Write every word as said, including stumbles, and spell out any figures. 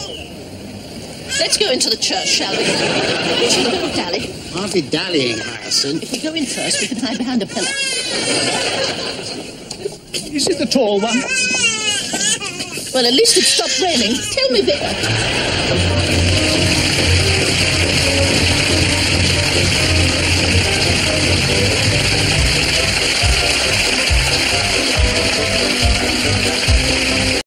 Let's go into the church, shall we? We shall have a dally. Hardly dallying, Hyacinth. If we go in first, we can hide behind a pillar. Is it the tall one? Well, at least it stopped raining. Tell me, Vic.